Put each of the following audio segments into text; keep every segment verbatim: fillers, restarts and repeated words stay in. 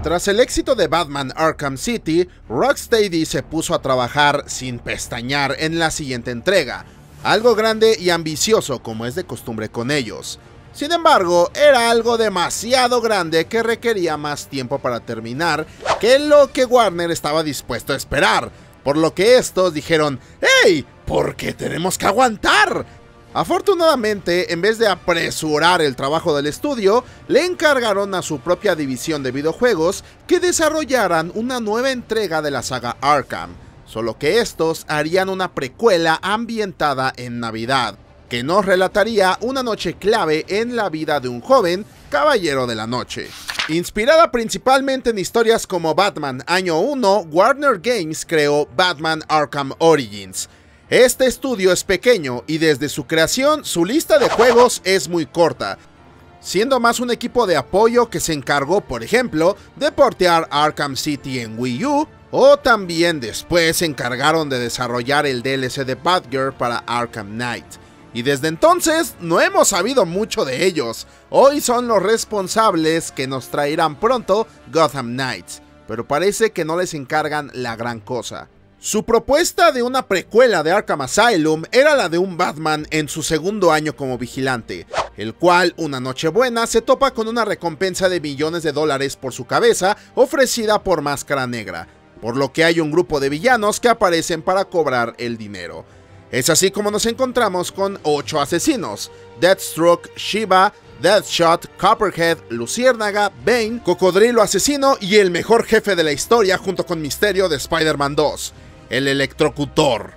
Tras el éxito de Batman Arkham City, Rocksteady se puso a trabajar sin pestañear en la siguiente entrega, algo grande y ambicioso como es de costumbre con ellos. Sin embargo, era algo demasiado grande que requería más tiempo para terminar que lo que Warner estaba dispuesto a esperar, por lo que estos dijeron: ¡Hey! ¿Por qué tenemos que aguantar? Afortunadamente, en vez de apresurar el trabajo del estudio, le encargaron a su propia división de videojuegos que desarrollaran una nueva entrega de la saga Arkham, solo que estos harían una precuela ambientada en Navidad, que nos relataría una noche clave en la vida de un joven caballero de la noche. Inspirada principalmente en historias como Batman Año uno, Warner Games creó Batman Arkham Origins. Este estudio es pequeño y desde su creación su lista de juegos es muy corta, siendo más un equipo de apoyo que se encargó, por ejemplo, de portear Arkham City en Wii U, o también después se encargaron de desarrollar el D L C de Batgirl para Arkham Knight. Y desde entonces no hemos sabido mucho de ellos. Hoy son los responsables que nos traerán pronto Gotham Knights, pero parece que no les encargan la gran cosa. Su propuesta de una precuela de Arkham Asylum era la de un Batman en su segundo año como vigilante, el cual una noche buena se topa con una recompensa de millones de dólares por su cabeza ofrecida por Máscara Negra, por lo que hay un grupo de villanos que aparecen para cobrar el dinero. Es así como nos encontramos con ocho asesinos: Deathstroke, Shiva, Deathshot, Copperhead, Luciérnaga, Bane, Cocodrilo Asesino y el mejor jefe de la historia junto con Misterio de Spider-Man dos, el Electrocutor.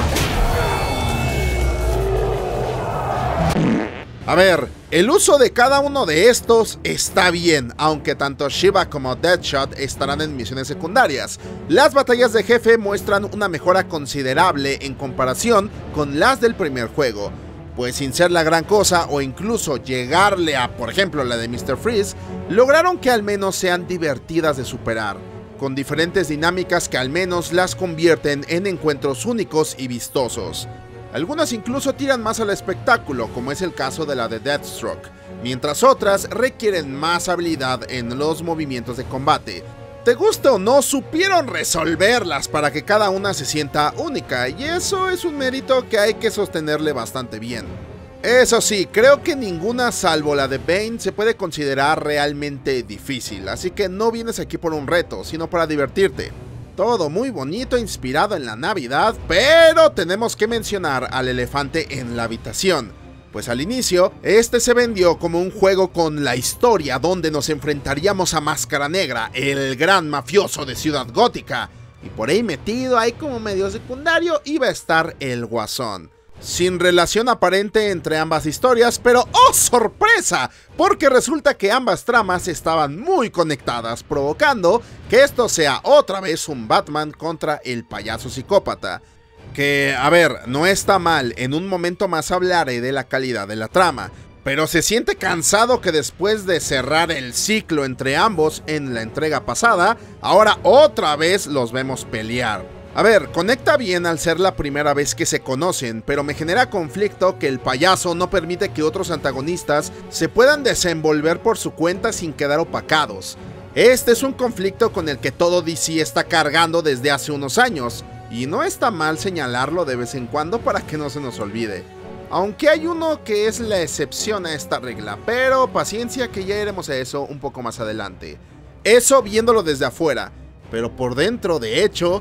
A ver, el uso de cada uno de estos está bien, aunque tanto Shiva como Deathshot estarán en misiones secundarias. Las batallas de jefe muestran una mejora considerable en comparación con las del primer juego, pues sin ser la gran cosa o incluso llegarle a, por ejemplo, la de míster Freeze, lograron que al menos sean divertidas de superar, con diferentes dinámicas que al menos las convierten en encuentros únicos y vistosos. Algunas incluso tiran más al espectáculo, como es el caso de la de Deathstroke, mientras otras requieren más habilidad en los movimientos de combate. Te guste o no, supieron resolverlas para que cada una se sienta única, y eso es un mérito que hay que sostenerle bastante bien. Eso sí, creo que ninguna salvo la de Bane se puede considerar realmente difícil, así que no vienes aquí por un reto, sino para divertirte. Todo muy bonito, inspirado en la Navidad, pero tenemos que mencionar al elefante en la habitación, pues al inicio, este se vendió como un juego con la historia donde nos enfrentaríamos a Máscara Negra, el gran mafioso de Ciudad Gótica, y por ahí metido ahí como medio secundario iba a estar el Guasón. Sin relación aparente entre ambas historias, pero ¡oh sorpresa! Porque resulta que ambas tramas estaban muy conectadas, provocando que esto sea otra vez un Batman contra el payaso psicópata. Que, a ver, no está mal, en un momento más hablaré de la calidad de la trama, pero se siente cansado que después de cerrar el ciclo entre ambos en la entrega pasada, ahora otra vez los vemos pelear. A ver, conecta bien al ser la primera vez que se conocen, pero me genera conflicto que el payaso no permite que otros antagonistas se puedan desenvolver por su cuenta sin quedar opacados. Este es un conflicto con el que todo D C está cargando desde hace unos años, y no está mal señalarlo de vez en cuando para que no se nos olvide. Aunque hay uno que es la excepción a esta regla, pero paciencia que ya iremos a eso un poco más adelante. Eso viéndolo desde afuera, pero por dentro, de hecho...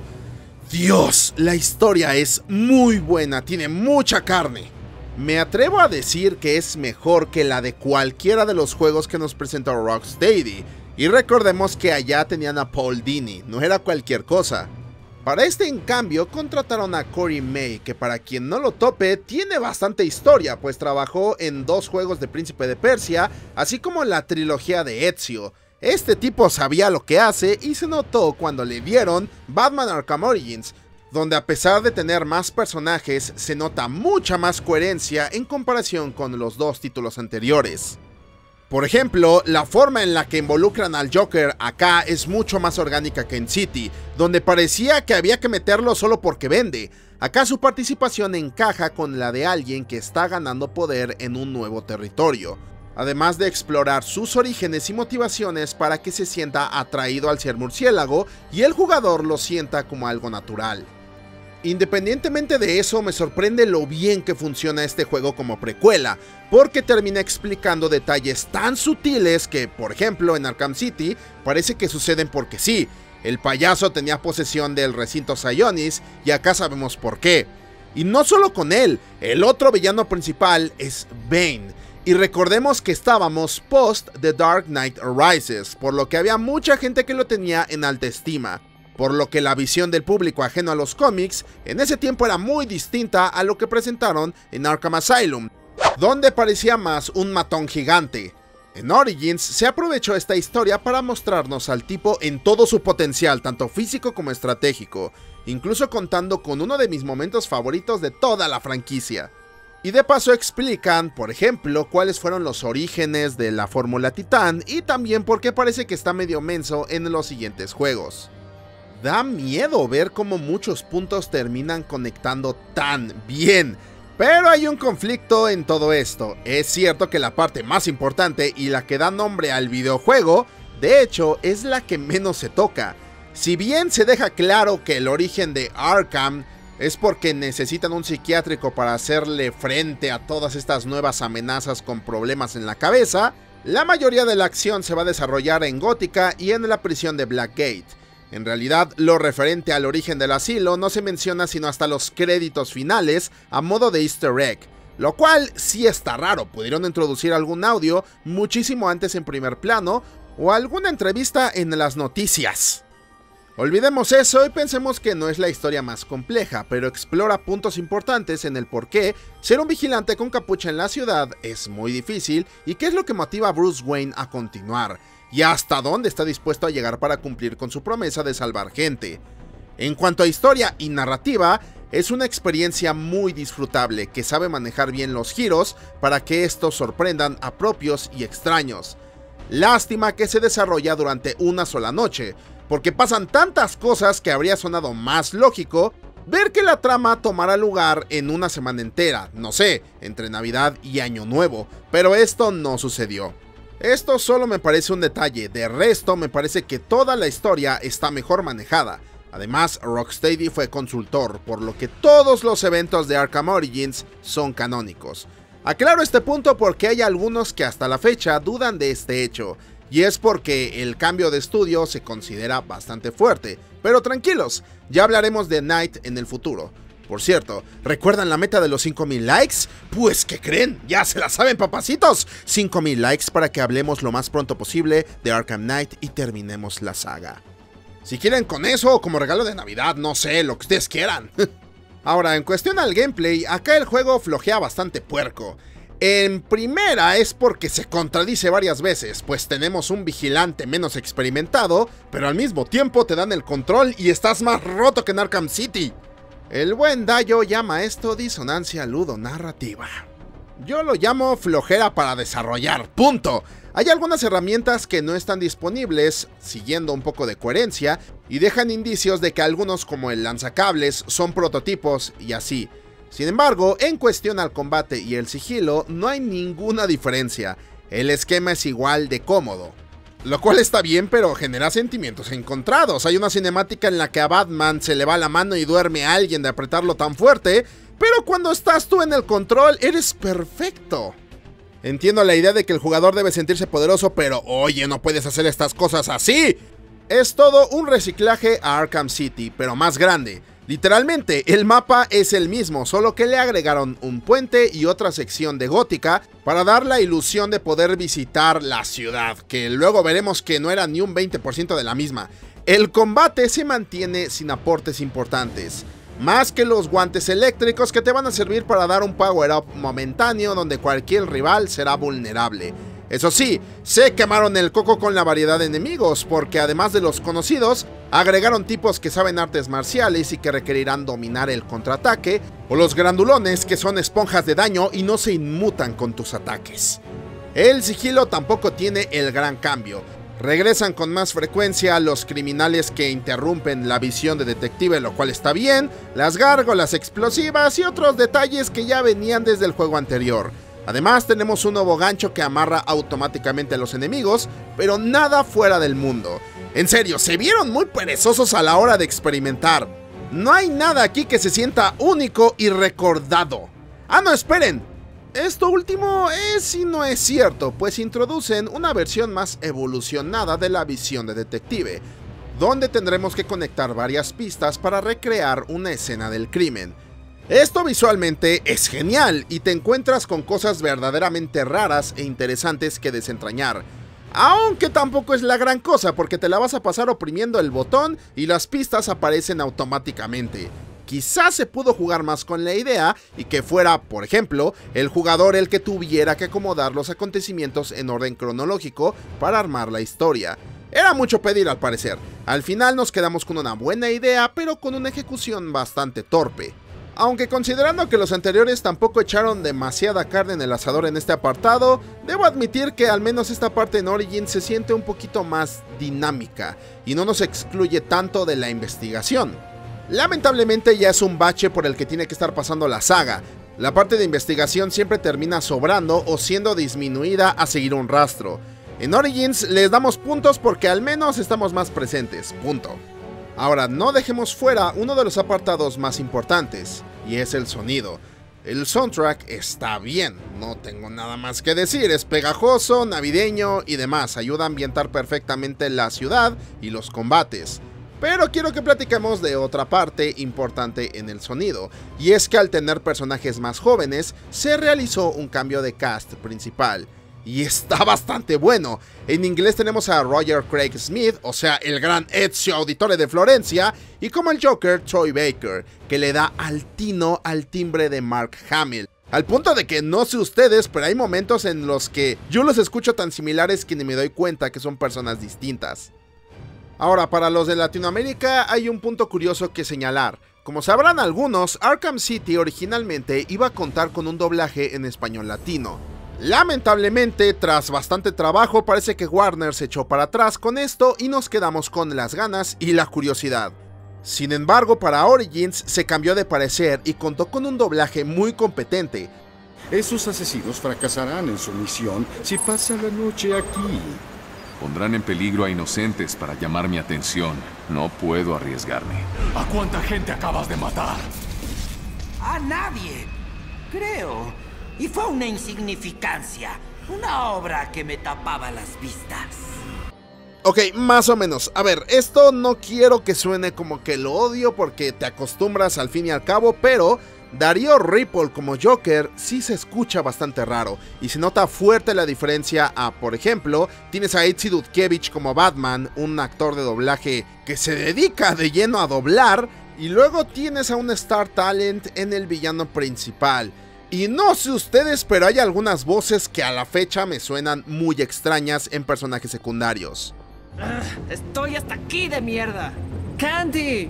Dios, la historia es muy buena, tiene mucha carne. Me atrevo a decir que es mejor que la de cualquiera de los juegos que nos presentó Rocksteady. Y recordemos que allá tenían a Paul Dini, no era cualquier cosa. Para este, en cambio, contrataron a Corey May, que para quien no lo tope, tiene bastante historia, pues trabajó en dos juegos de Príncipe de Persia, así como la trilogía de Ezio. Este tipo sabía lo que hace y se notó cuando le dieron Batman Arkham Origins, donde a pesar de tener más personajes, se nota mucha más coherencia en comparación con los dos títulos anteriores. Por ejemplo, la forma en la que involucran al Joker acá es mucho más orgánica que en City, donde parecía que había que meterlo solo porque vende. Acá su participación encaja con la de alguien que está ganando poder en un nuevo territorio. además de explorar sus orígenes y motivaciones para que se sienta atraído al ser murciélago y el jugador lo sienta como algo natural. Independientemente de eso, me sorprende lo bien que funciona este juego como precuela, porque termina explicando detalles tan sutiles que, por ejemplo, en Arkham City, parece que suceden porque sí. El payaso tenía posesión del recinto Sionis y acá sabemos por qué. Y no solo con él, el otro villano principal es Bane. Y recordemos que estábamos post The Dark Knight Rises, por lo que había mucha gente que lo tenía en alta estima. Por lo que la visión del público ajeno a los cómics en ese tiempo era muy distinta a lo que presentaron en Arkham Asylum, donde parecía más un matón gigante. En Origins se aprovechó esta historia para mostrarnos al tipo en todo su potencial, tanto físico como estratégico, incluso contando con uno de mis momentos favoritos de toda la franquicia. Y de paso explican, por ejemplo, cuáles fueron los orígenes de la fórmula Titán y también por qué parece que está medio menso en los siguientes juegos. Da miedo ver cómo muchos puntos terminan conectando tan bien, pero hay un conflicto en todo esto. Es cierto que la parte más importante y la que da nombre al videojuego, de hecho, es la que menos se toca. Si bien se deja claro que el origen de Arkham es porque necesitan un psiquiátrico para hacerle frente a todas estas nuevas amenazas con problemas en la cabeza, la mayoría de la acción se va a desarrollar en Gótica y en la prisión de Blackgate. En realidad, lo referente al origen del asilo no se menciona sino hasta los créditos finales a modo de easter egg, lo cual sí está raro. Pudieron introducir algún audio muchísimo antes en primer plano o alguna entrevista en las noticias. Olvidemos eso y pensemos que no es la historia más compleja, pero explora puntos importantes en el por qué ser un vigilante con capucha en la ciudad es muy difícil y qué es lo que motiva a Bruce Wayne a continuar, y hasta dónde está dispuesto a llegar para cumplir con su promesa de salvar gente. En cuanto a historia y narrativa, es una experiencia muy disfrutable que sabe manejar bien los giros para que estos sorprendan a propios y extraños. Lástima que se desarrolla durante una sola noche, porque pasan tantas cosas que habría sonado más lógico ver que la trama tomara lugar en una semana entera, no sé, entre Navidad y Año Nuevo, pero esto no sucedió. Esto solo me parece un detalle, de resto me parece que toda la historia está mejor manejada. Además, Rocksteady fue consultor, por lo que todos los eventos de Arkham Origins son canónicos. Aclaro este punto porque hay algunos que hasta la fecha dudan de este hecho, y es porque el cambio de estudio se considera bastante fuerte. Pero tranquilos, ya hablaremos de Knight en el futuro. Por cierto, ¿recuerdan la meta de los cinco mil likes? Pues, ¿qué creen? ¡Ya se la saben, papacitos! cinco mil likes para que hablemos lo más pronto posible de Arkham Knight y terminemos la saga. Si quieren con eso o como regalo de Navidad, no sé, lo que ustedes quieran. Ahora, en cuestión al gameplay, acá el juego flojea bastante puerco. En primera es porque se contradice varias veces, pues tenemos un vigilante menos experimentado, pero al mismo tiempo te dan el control y estás más roto que en Arkham City. El buen Dayo llama esto disonancia ludonarrativa. Yo lo llamo flojera para desarrollar, punto. Hay algunas herramientas que no están disponibles, siguiendo un poco de coherencia, y dejan indicios de que algunos como el lanzacables son prototipos y así. Sin embargo, en cuestión al combate y el sigilo, no hay ninguna diferencia. El esquema es igual de cómodo. Lo cual está bien, pero genera sentimientos encontrados. Hay una cinemática en la que a Batman se le va la mano y duerme a alguien de apretarlo tan fuerte, pero cuando estás tú en el control, eres perfecto. Entiendo la idea de que el jugador debe sentirse poderoso, pero oye, no puedes hacer estas cosas así. Es todo un reciclaje a Arkham City, pero más grande. Literalmente, el mapa es el mismo, solo que le agregaron un puente y otra sección de Gótica para dar la ilusión de poder visitar la ciudad, que luego veremos que no era ni un veinte por ciento de la misma. El combate se mantiene sin aportes importantes, más que los guantes eléctricos que te van a servir para dar un power up momentáneo donde cualquier rival será vulnerable. Eso sí, se quemaron el coco con la variedad de enemigos, porque además de los conocidos, agregaron tipos que saben artes marciales y que requerirán dominar el contraataque, o los grandulones que son esponjas de daño y no se inmutan con tus ataques. El sigilo tampoco tiene el gran cambio. Regresan con más frecuencia los criminales que interrumpen la visión de detective, lo cual está bien, las gárgolas explosivas y otros detalles que ya venían desde el juego anterior. Además tenemos un nuevo gancho que amarra automáticamente a los enemigos, pero nada fuera del mundo. En serio, se vieron muy perezosos a la hora de experimentar. No hay nada aquí que se sienta único y recordado. Ah, no, esperen. Esto último es y no es cierto, pues introducen una versión más evolucionada de la visión de detective, donde tendremos que conectar varias pistas para recrear una escena del crimen. Esto visualmente es genial y te encuentras con cosas verdaderamente raras e interesantes que desentrañar. Aunque tampoco es la gran cosa porque te la vas a pasar oprimiendo el botón y las pistas aparecen automáticamente. Quizás se pudo jugar más con la idea y que fuera, por ejemplo, el jugador el que tuviera que acomodar los acontecimientos en orden cronológico para armar la historia. Era mucho pedir al parecer. Al final nos quedamos con una buena idea, pero con una ejecución bastante torpe. Aunque considerando que los anteriores tampoco echaron demasiada carne en el asador en este apartado, debo admitir que al menos esta parte en Origins se siente un poquito más dinámica y no nos excluye tanto de la investigación. Lamentablemente ya es un bache por el que tiene que estar pasando la saga. La parte de investigación siempre termina sobrando o siendo disminuida a seguir un rastro. En Origins les damos puntos porque al menos estamos más presentes, punto. Ahora, no dejemos fuera uno de los apartados más importantes, y es el sonido. El soundtrack está bien, no tengo nada más que decir, es pegajoso, navideño y demás, ayuda a ambientar perfectamente la ciudad y los combates. Pero quiero que platiquemos de otra parte importante en el sonido, y es que al tener personajes más jóvenes, se realizó un cambio de cast principal. Y está bastante bueno. En inglés tenemos a Roger Craig Smith, o sea, el gran Ezio Auditore de Florencia, y como el Joker, Troy Baker, que le da al tino al timbre de Mark Hamill. Al punto de que no sé ustedes, pero hay momentos en los que yo los escucho tan similares que ni me doy cuenta que son personas distintas. Ahora, para los de Latinoamérica hay un punto curioso que señalar. Como sabrán algunos, Arkham City originalmente iba a contar con un doblaje en español latino. Lamentablemente, tras bastante trabajo, parece que Warner se echó para atrás con esto y nos quedamos con las ganas y la curiosidad. Sin embargo, para Origins se cambió de parecer y contó con un doblaje muy competente. Esos asesinos fracasarán en su misión si pasan la noche aquí. Pondrán en peligro a inocentes para llamar mi atención. No puedo arriesgarme. ¿A cuánta gente acabas de matar? A nadie, creo. Y fue una insignificancia, una obra que me tapaba las vistas. Ok, más o menos. A ver, esto no quiero que suene como que lo odio porque te acostumbras al fin y al cabo, pero Darío Ripoll como Joker sí se escucha bastante raro y se nota fuerte la diferencia a, por ejemplo, tienes a Ezio Dudkiewicz como Batman, un actor de doblaje que se dedica de lleno a doblar, y luego tienes a un Star Talent en el villano principal. Y no sé ustedes, pero hay algunas voces que a la fecha me suenan muy extrañas en personajes secundarios. Uh, estoy hasta aquí de mierda. ¡Candy!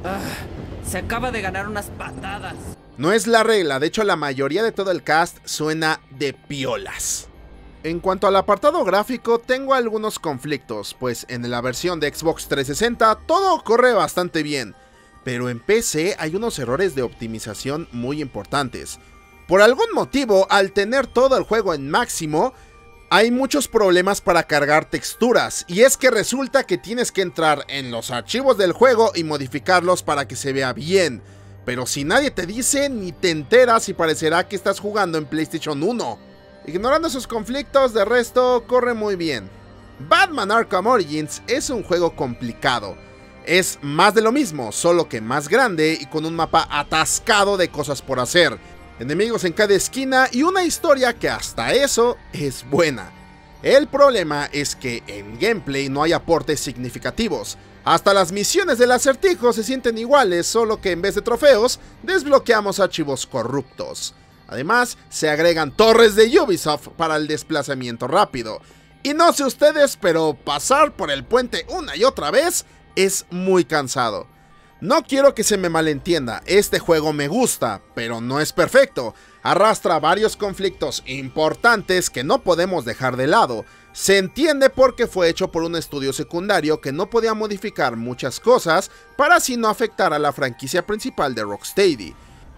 Uh, se acaba de ganar unas patadas. No es la regla, de hecho la mayoría de todo el cast suena de piolas. En cuanto al apartado gráfico, tengo algunos conflictos, pues en la versión de Xbox trescientos sesenta todo corre bastante bien, pero en P C hay unos errores de optimización muy importantes. Por algún motivo, al tener todo el juego en máximo, hay muchos problemas para cargar texturas, y es que resulta que tienes que entrar en los archivos del juego y modificarlos para que se vea bien, pero si nadie te dice, ni te enteras y parecerá que estás jugando en PlayStation uno. Ignorando esos conflictos, de resto corre muy bien. Batman Arkham Origins es un juego complicado. Es más de lo mismo, solo que más grande y con un mapa atascado de cosas por hacer, enemigos en cada esquina y una historia que hasta eso es buena. El problema es que en gameplay no hay aportes significativos. Hasta las misiones del acertijo se sienten iguales, solo que en vez de trofeos, desbloqueamos archivos corruptos. Además, se agregan torres de Ubisoft para el desplazamiento rápido. Y no sé ustedes, pero pasar por el puente una y otra vez es muy cansado. No quiero que se me malentienda, este juego me gusta, pero no es perfecto. Arrastra varios conflictos importantes que no podemos dejar de lado. Se entiende porque fue hecho por un estudio secundario que no podía modificar muchas cosas para así no afectar a la franquicia principal de Rocksteady.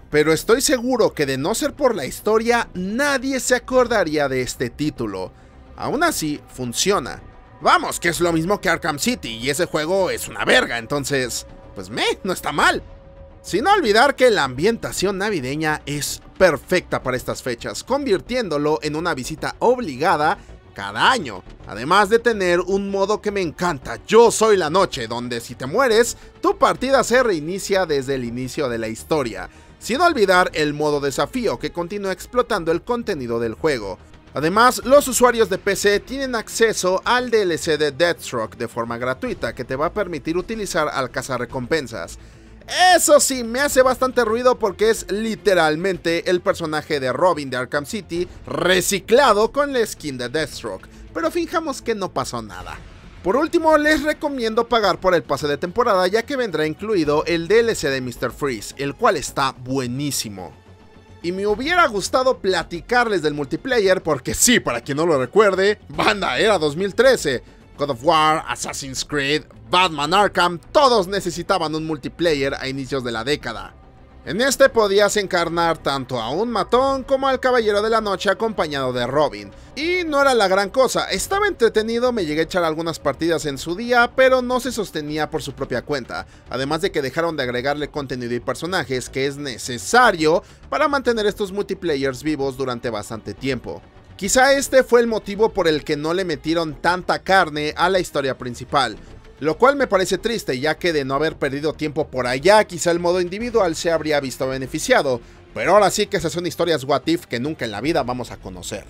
pero estoy seguro que de no ser por la historia, nadie se acordaría de este título. Aún así, funciona. Vamos, que es lo mismo que Arkham City, y ese juego es una verga, entonces, pues me, no está mal. Sin olvidar que la ambientación navideña es perfecta para estas fechas, convirtiéndolo en una visita obligada cada año, además de tener un modo que me encanta, Yo Soy la Noche, donde si te mueres, tu partida se reinicia desde el inicio de la historia, sin olvidar el modo desafío que continúa explotando el contenido del juego. Además, los usuarios de P C tienen acceso al D L C de Deathstroke de forma gratuita que te va a permitir utilizar al cazarrecompensas. Eso sí, me hace bastante ruido porque es literalmente el personaje de Robin de Arkham City reciclado con la skin de Deathstroke, pero fijamos que no pasó nada. Por último, les recomiendo pagar por el pase de temporada, ya que vendrá incluido el D L C de míster Freeze, el cual está buenísimo. Y me hubiera gustado platicarles del multiplayer porque sí, para quien no lo recuerde, banda, era dos mil trece. God of War, Assassin's Creed, Batman Arkham, todos necesitaban un multiplayer a inicios de la década. En este podías encarnar tanto a un matón como al Caballero de la Noche acompañado de Robin. Y no era la gran cosa, estaba entretenido, me llegué a echar algunas partidas en su día, pero no se sostenía por su propia cuenta, además de que dejaron de agregarle contenido y personajes que es necesario para mantener estos multiplayers vivos durante bastante tiempo. Quizá este fue el motivo por el que no le metieron tanta carne a la historia principal, lo cual me parece triste, ya que de no haber perdido tiempo por allá, quizá el modo individual se habría visto beneficiado, pero ahora sí que esas son historias what if que nunca en la vida vamos a conocer.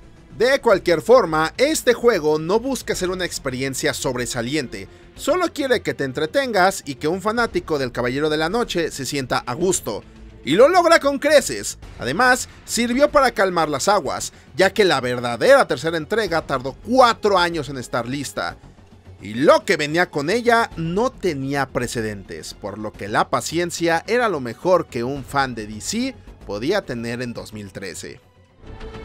De cualquier forma, este juego no busca ser una experiencia sobresaliente, solo quiere que te entretengas y que un fanático del Caballero de la Noche se sienta a gusto. Y lo logra con creces. Además, sirvió para calmar las aguas, ya que la verdadera tercera entrega tardó cuatro años en estar lista. Y lo que venía con ella no tenía precedentes, por lo que la paciencia era lo mejor que un fan de D C podía tener en dos mil trece.